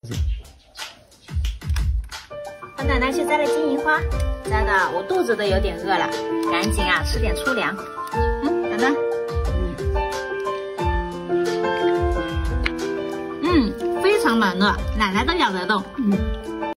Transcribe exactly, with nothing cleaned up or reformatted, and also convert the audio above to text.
我奶奶去摘了金银花，摘的我肚子都有点饿了，赶紧啊吃点粗粮。嗯，奶奶，嗯，嗯，非常软糯，奶奶都咬得动。嗯。